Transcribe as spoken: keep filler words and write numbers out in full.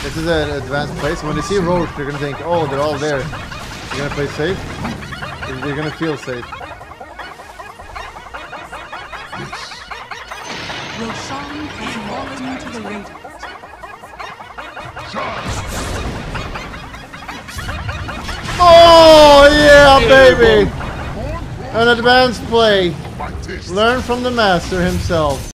This is an advanced place. When they see Roach, they're gonna think, oh, they're all there. They're gonna play safe. They're gonna feel safe. Roshan has fallen to the radiant. Oh yeah, baby! An advanced play. Learn from the master himself.